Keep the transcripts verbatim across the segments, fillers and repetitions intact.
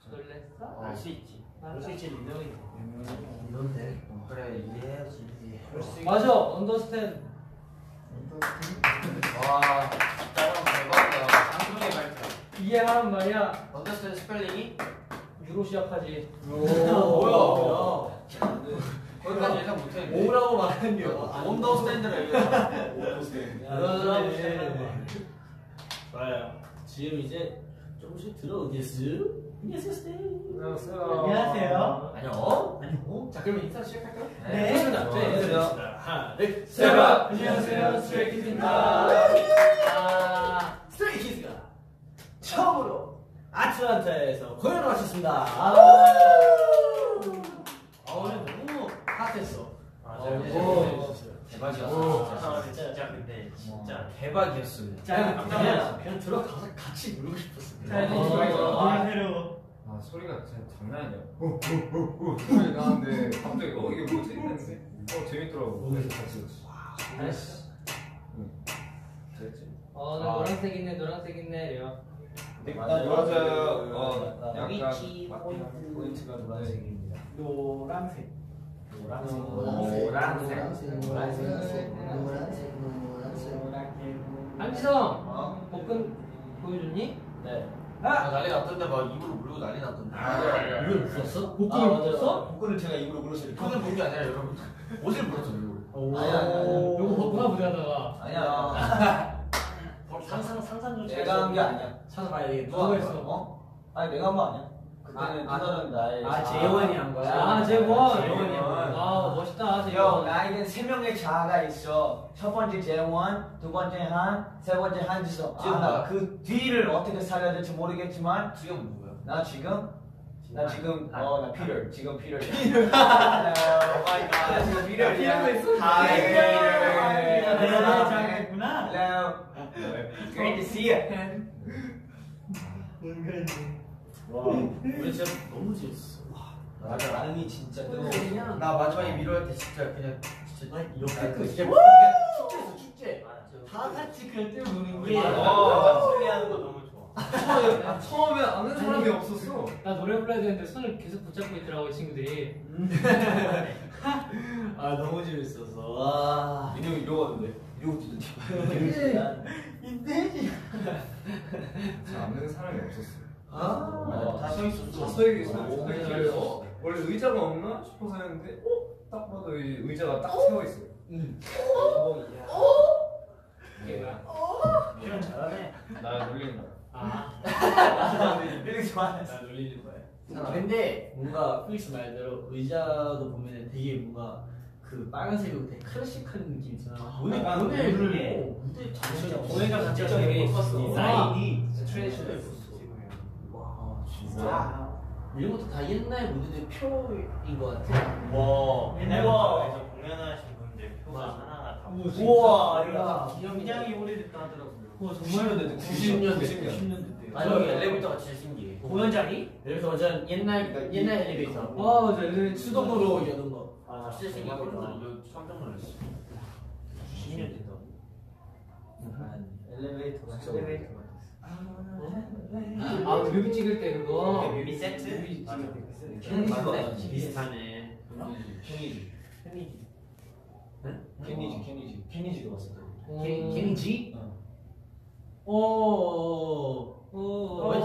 놀랬어? 알 수 있지. 알 수 있지. 민영이. 이런데. 그래 이해해야지. 맞아. 언더스탠드. 와, 짜장 대박이야. 방송의 발표. 이해하란 말이야. 언더스탠드 스펠링이? 유로 시작하지. 오, 뭐야? 거기까지 예상 못했는데. 오라고 말하는 게 언더스탠드를 얘기해. 언더스탠드. 좋아요. 지금 이제 조금씩 들어오겠어요? 안녕하세요. 안녕하세요. 안녕. 안녕. 자, 그러면 인사 시작할까요? 네. 좋습니다. 네. 인사드리겠습니다. 하나, 둘, 셋. 여러분, 안녕하세요. 스트레이키즈입니다. 아, 스트레이키즈가 처음으로 아틀란타에서 공연을 마쳤습니다. 아, 아, 오늘 너무 핫했어. 맞아요. 오. 대박이었어. 아, 진짜. 진짜 근데 진짜 대박이었어. 그냥 그냥 그냥 들어가서 같이 놀고 싶었어. 아, 새로워. 아 소리가 진짜 장난 아니야. 오오오오 소리 나는데 갑자기 어 이게 뭐지 했는데 어 재밌더라고. 그래서 같이 잘했어. 됐지. 어, 나 노란색 있네, 노란색 있네. 이래요. 맞아요. 어 약간 위치 포인트 포인트가 노란색입니다. 노란색. 노란색. 노란색. 노란색. 한지성, 복근 보여줬니? 네. 아, 난리 났던데 막 입으로 물고 난리 났던데. 이걸 불었어? 복근을 불었어? 복근을 제가 입으로 불었어요. 그건 본게 아니라 여러분 옷을 물었죠 일부러. 아니야, 아니야, 아니야. 요거 벗구나 부대하다가. 아니야. 상상 상상 좀 제가 한 게 아니야. 찾아봐야 되겠다. 누가 했어? 어? 아니 내가 한 거 아니야. 그때는 아, 누나는 나의. 아, 재원이 한 거야? 아, 재원. 재원이 한 거야. 아, 멋있다, 형, 재원. 나에겐 세 명의 자아가 있어. 첫 번째 재원, 두 번째 한, 세 번째 한지성. 지금 아, 뭐야? 나그 뒤를 어떻게 살려야 될지 모르겠지만 지금 누구야? 나 지금 나 지금 아, 어 나 피터 지금 피터. 피터. 나 지금 피터야. 하이 피터. 내가 잘했구나. Hello. Great to see you. 와, 우리 진짜 너무 재밌었어. 맞아, 나는이 진짜 뜨거워. 나 마지막에 위로할 때 진짜 그냥 진짜 이렇게 그 진짜 축제였어, 축제. 다 같이 그럴 때 노는 게 어. 소리하는 거 너무 좋아. 처음에 처음에 아는 사람이 없었어. 나 노래 불러야 되는데 손을 계속 붙잡고 있더라고, 이 친구들이. 아 너무 재밌었어. 와. 민영이 이러고 왔는데 이러고 뛰던데. 인테지. 잘 아는 사람이 없었어. 아. 다 서 있었어. 다 서있 있어. 오, 어 원래 의자가 없나 싶어서 했는데 어딱 봐도 의- 의자가 딱 세워 있어. 이게 뭐야? 표현 잘하네. 나 놀리는 거야. 아, 민영이 좋아해. 나 놀리는 거야. 근데 뭔가 필릭스 말대로 의자도 보면 되게 뭔가 그 빨간색으로 되게 클래식한 느낌 있잖아. 오늘 아, 오늘 오늘 무대 진짜 오늘가 진짜 진짜 되게 예뻤어. 디자인이 진짜 트레디셔널 예뻤어. 와 진짜. 이런 것도 다 옛날 무대들 표인 것 같아. 와. 옛날부터 공연하신 분들 표가 하나하나 다 우와, 야, 굉장히 오래됐다 하더라고요. 와, 정말 정말. 구십 년대. 구십 년대 때. 아니 여기 엘리베이터가 진짜 신기해. 공연장이? 그래서 완전 옛날 옛날 엘리베이터. 아, 맞아. 엘리베이터. 수동으로 여는 거. 아 진짜 신기하거든. 여기 깜짝 놀랐어. 구십 년 됐다. 엘리베이터가 엘리베이터가. 아, 뮤비 찍을 때 그거. 뮤비 세트? 뮤비 맞아. 찍을 때 그 세트. 맞네. 비슷하네. 케니지. 케니지. 케니지, 케니지. 케니지도 왔었다. 음. 케니지? 어. 오. 오. 오. 왜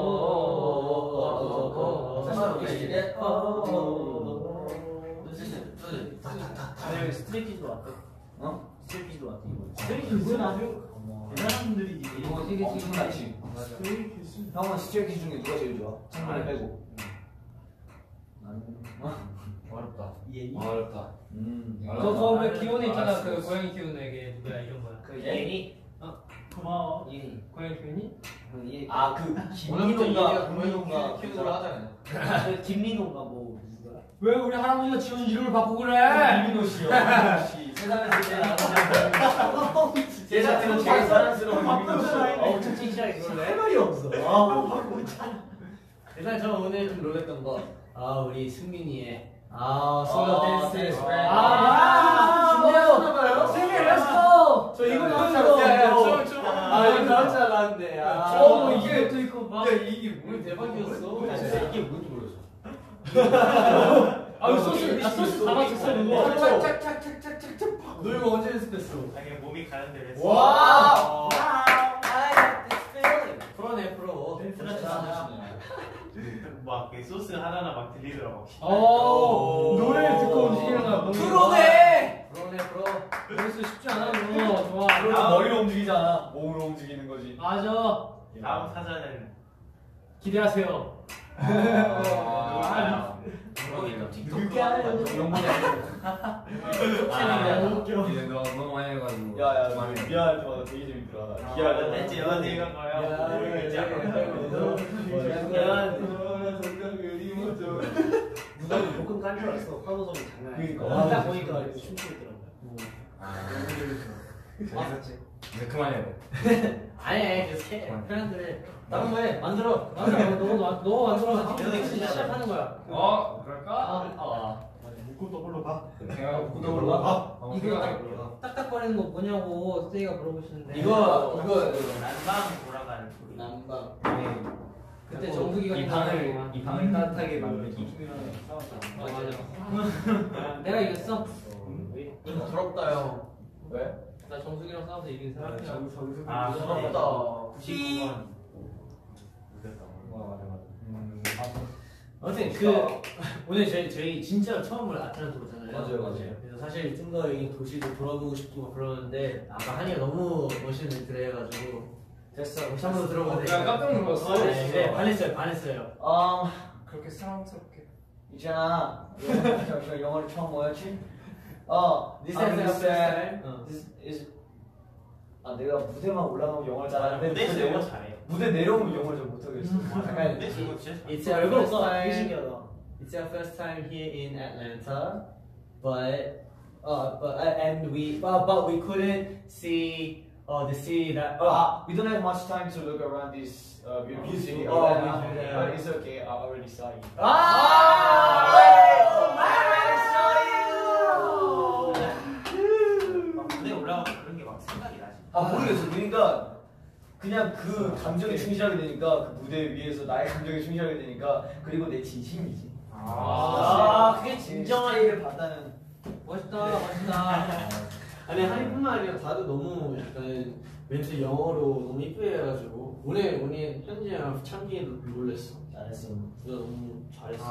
저러네? 스트레이키즈도 왔대. 어? 스트레이키즈도 왔대. 스트레이키즈는 아주 대단한 분들이지. 이거 되게 엄청 많지. 형은 스트레이키즈 중에 누가 제일 좋아? 창문을 빼고. 나는 어렵다. 예니? 어렵다. 음. 저, 저, 왜 기온에 있잖아. 그 고양이 키우는 애게. 뭐야, 이런 거야. 그 예니? 고마워. 예. 고양이 키우니? 아그 오늘부터 김민호가 얘가 김민호가 키우는 걸 하잖아요. 그 김민호가 뭐 누구야? 왜 우리 할아버지가 지어준 이름을 바꾸고 그래? 김민호 씨요. 씨 세상에서 제일 아름다운 세상에서 제일 사랑스러운 김민호 씨. 어, 첫 칭찬이 그럴래? 할 말이 없어. 아, 일단 저 오늘 좀 놀랬던 거, 아 우리 승민이의 아 솔로 아, 댄스. 네. 아, 좋아요. 승민, 렛츠고! 저 이거 나올 줄 야, 야, 알았어. 춤, 춤. 아 이거 나올 줄 알았는데. 아, 어, 이게 또 있고 막. 야 이게 오늘 대박이었어. 진짜 이게 아 이거 소스 아 소스 다 맞췄어 이거. 착착착착착착. 너 이거 언제 연습했어? 아니 몸이 가는 대로 했어. 와! I this feeling. 프로네 프로. 막그 소스 하나하나 막 들리더라고. 오 노래를 듣고 움직이는 거야. 프로네. 프로네 프로. 여기서 쉽지 않아 이거. 좋아. 프로는 머리로 움직이잖아. 몸으로 움직이는 거지. 맞아. 다음 사전은 기대하세요. 누굴까요? 아, 이제 너 너무 많이 해가지고. 야야 그만해. 미안할 때마다 되게 재밌더라. 아, 기아를 대체 어디 이건 거예요? 모르겠지 누가 볶음 깐 줄 알았어. 화보성이 장난 아니야. 그러니까. 딱 보니까 이렇게 춤추고 있더라고. 재밌었지? 이제 그만해야 돼. 아니 계속 해. 팬들 다른 거 해. 만들어. 맞아. 너너 너 만들어. 여기 진짜 시작하는 거야. 어? 그럴까? 아. 묶고 홀로 가. 내가 구독으로 가. 어, 이거 생각해. 딱딱거리는 거 뭐냐고 스테이가 물어보시는데. 이거 이거 난방 돌아가는 소리. 남방. 그때 정국이가 이 방을 이 방을 따뜻하게 만들기. 맞아. 내가 이겼어. 부럽다 형. 왜? 나 정숙이랑 싸워서 이긴 사람이야. 아 부럽다. 구십구 번. 와 맞아 맞아. 음. 아무튼 그 오늘 저희 저희 진짜 처음으로 아테네 들어오잖아요. 맞아요, 맞아요. 그래서 사실 좀 더 이 도시도 돌아보고 싶고 막 그러는데 아까 한이가 너무 멋있는 멘트를 해가지고 됐어. 다시 한번 들어보세요. 내가 깜짝 놀랐어. 네, 네, 반했어요, 반했어요. 아 그렇게 사랑스럽게. 있잖아. 저 영어를 처음 뭐였지? 어, this 아, is this this 어. this is 아 내가 무대만 올라가면 영어를 잘하는데 무대 무대 영어 내려 잘해. 무대 내려오면 영어를 잘 못하겠어. 약간 근데 이거 진짜 잘해. It's our first 되게 time. 신기하다. It's our first time here in Atlanta, but uh, but uh, and we but, but we couldn't see uh, the city that. Uh, we don't have much time to look around this uh, beautiful city. Oh, Atlanta, yeah. but it's okay. I already saw you. 막 무대 올라가면 그런 게 막 생각이 나지. 아 모르겠어. 그러니까 그냥 그 감정에 충실하게 되니까 그 무대 위에서 나의 감정에 충실하게 되니까 그리고 내 진심이지. 아, 그게 진정한 일을 받다는. 멋있다, 멋있다. 아니 한이뿐만 아니라 다들 너무 약간 멘트 영어로 너무 이쁘게 해가지고 오늘 오늘 현지랑 참기 놀랬어. 잘했어. 둘다 너무 잘했어.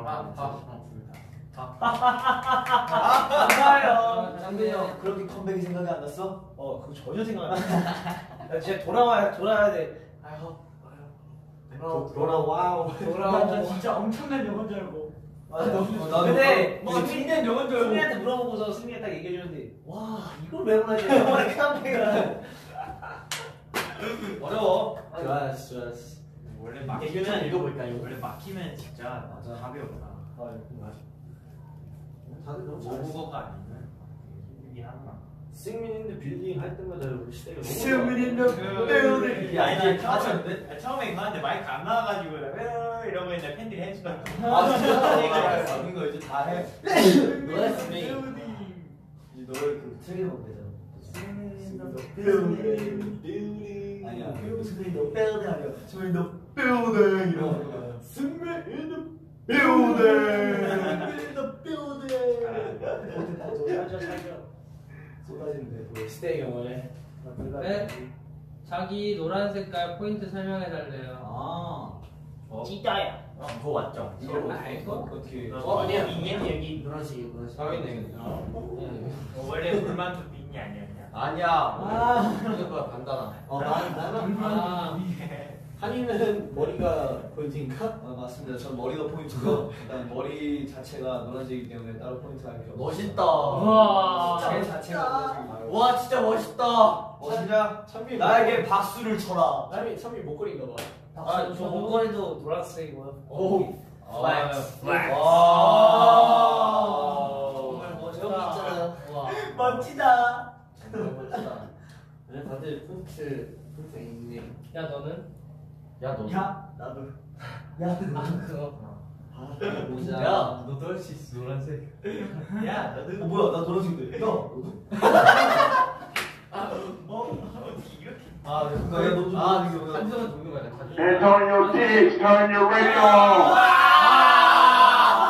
감사해요. 장빈이 형 그렇게 컴백이 생각이 안 났어? 어 그거 전혀 생각 안 나. 나 진짜 돌아와야 돌아야 돼. 아유 아유. 돌아와우. 돌아와. 나 진짜 엄청난 영어인 줄 알고. 아, 나도 근데 뭔가 중요한 영어인 줄 알고. 승리한테 물어보고서 승리가 딱 얘기해주는데 와 이걸 왜 몰라지? 영어를 컴백을. 어려워. 좋았어 좋았어. 원래 얘기만 막히면 읽어볼까 이거? 원래 막히면 진짜 맞아. 답이 없다. 아, 맞아. 다들 너무 잘했어. 모국어가 아니면 힘들긴 하구나. 승민인데 빌딩 할 때마다 우리 시대가 너무 승민인데 빌딩. 야, 이제 다 쳤는데? 처음에 그거 하는데 마이크 안 나와가지고 나 이러고 있는데 팬들이 해주더라고. 아 진짜? 아닌 거 이제 다 해. 너의 승민. 이제 너의 그 트리는 되잖아. 아니야. 승민 너 빌딩 아니야. 승민 너 빌딩 이런 거. 승민 in the building. in the building. 살죠 살죠. 쏟아지는데. 시대 영어에. 네. 자기 노란 색깔 포인트 설명해 달래요. 아. 어? 진짜야. 어, 그거 맞죠? 이거 알고? 어떻게? 어 아니야 여기 여기 노란색이 노란색. 아, 있네. 어, 원래 물만두 빈이 아니었냐? 아니야. 아. 이거 간단하. 어 나는 나는 아, 한이는 머리가 포인트인가? 아, 맞습니다. 전 머리가 포인트고 일단 머리 자체가 노란색이기 때문에 따로 포인트가 필요 없어요. 멋있다. 우와. 제 자체가 노란색이에요. 와 진짜 멋있다. 멋있냐? 찬미 나에게 박수를 쳐라. 찬미 찬미 목걸이인가 봐. 아, 저 목걸이도 노란색이고요. 오. 플렉스. 플렉스. 와. 정말 멋있다. 여기 있잖아. 와. 멋지다. 정말 멋지다. 아니 다들 포인트 포인트 있네. 야, 너는? 야 너. 야, 나도. 야, 아, 그거. 보자. 야, 너도 할 수 있어 노란색. 야, 나도. 어, 뭐야? 나 노란색인데. 야, 너도? 뭐 어떻게 이렇게? 아, 네. 야, 너도. 아, 이게 뭐야? 한정은 녹는 거야. 다 Turn your titties, turn your radio on.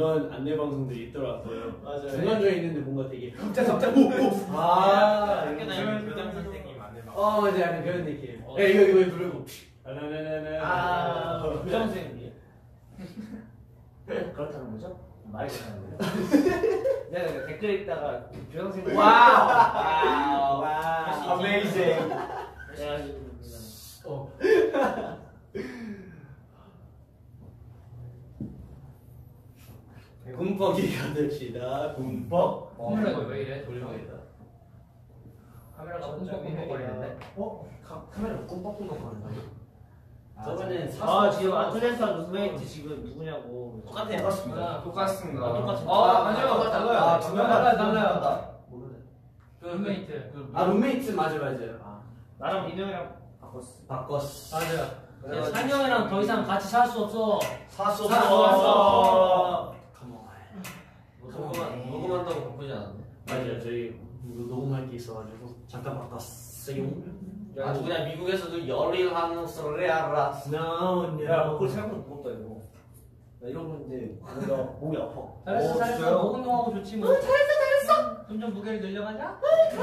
이런 안내 방송들이 있더라고요. 맞아요. 중간중에 있는데 뭔가 되게 갑자기 갑자기 오오 아 학교 다니면 교장 선생님 안내 막. 어 맞아 약간 그런 느낌. 어. 야 이거 이거 부르고 라라라라라. 아 교장 선생님. 그렇다는 거죠? 말이 그렇다는 거죠? 내가 네, 댓글 읽다가 교장 선생님. 와우. 와. Amazing. 어. 군뻑이 가득시다 군뻑. 카메라가 왜 이래? 돌려야겠다. 카메라가 꼼뻑꼼뻑거리는데? 어? 카, 카메라 꼼뻑꼼뻑 거린다고? 저번엔 아 지금 아틀랜타 룸메이트 지금 누구냐고. 똑같아요. 똑같습니다. 똑같습니다. 아, 똑같은 아, 맞아요. 달라요. 아, 두 달라요, 명만 달라요. 모르네. 그 룸메이트. 아 룸메이트 맞아 맞아요. 아, 나랑 민영이랑 바꿨어. 바꿨어. 맞아요. 그래가지고- 찬영이랑 더 이상 같이 살 수 없어. 사수 사수 없어. 녹음 녹음한다고 바쁘지 않았나? 맞아요. 저희 녹음할 게 있어가지고 잠깐 바꿨어요. 아주 그냥 미국에서도 열일하는 소리 알아. No no. 야, 그걸 생각보다 무겁다 이거. 나 이러고 이제 뭔가 목이 아파. 잘했어, 어, 잘했어. 진짜요? 목 운동하고 좋지 뭐. 잘했어, 잘했어. 점점 무게를 늘려가자.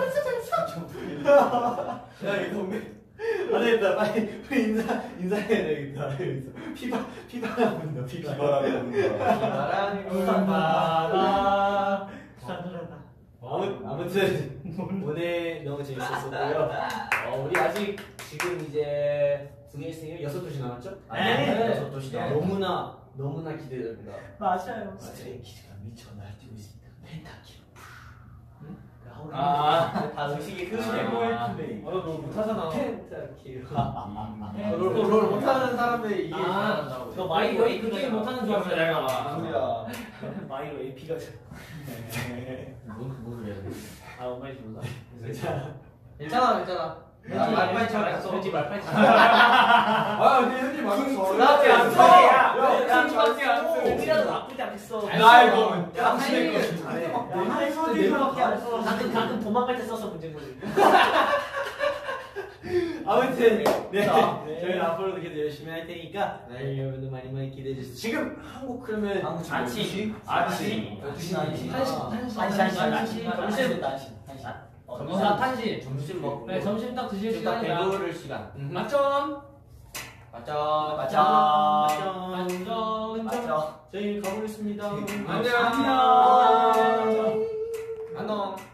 야 이거 동네. 안 되겠다. 빨리 빨리 인사 인사해야 되겠다. 여기서 피바 피바람 분다 피바. 바람이 바람. 아무 아무튼 오늘 너무 재밌었었고요. 어, 우리 아직 지금 이제 두 개 있으면 여섯 도시 남았죠? 네. 여섯 도시다. 너무나 너무나 기대됩니다. 맞아요. 스트레이키즈가 미쳐 날뛰고 있습니다. 펜타키로. 아. 다 의식이 아. 최고의 플레이. 너 못하잖아. 펜타키로. 롤, 롤 못하는 사람들이 이게 아, 잘한다고. 너 마이로 그 게임 못하는 줄 알았어. 아니야. 마이로 에이피가. 뭔 소리야? 아 엄마 좀 몰라. 자, 괜찮아, 괜찮아. 나 말빨 잘했어. 현지 말빨 아, 근데 현지 말했어. 나한테 안 써. 야, 야, 나한테 안 써. 현지라도 나쁘지 않겠어. 나 이거 야, 당신의 타이밍을 거. 잘해. 내 소리밖에 안 써. 가끔 가끔 도망갈 때 써서 문제인 거지. 아무튼 네, 네. 저희 앞으로도 계속 열심히 할 테니까 네, 여러분들 많이 많이 기대해 주세요. 지금 한국 흐르면 한국 지금 아침. 열 시? 아침. 열두 시 아니지? 한시, 아. 한시, 한시, 한시, 한시. 점심, 한시. 한시. 점심, 한시. 점심 먹고. 그래, 점심 딱 드실 지금 딱 시간이야. 배부를 시간. 맞점. 맞죠? 맞죠? 맞점. 맞죠? 저희 가보겠습니다. 안녕. 안녕. 안녕.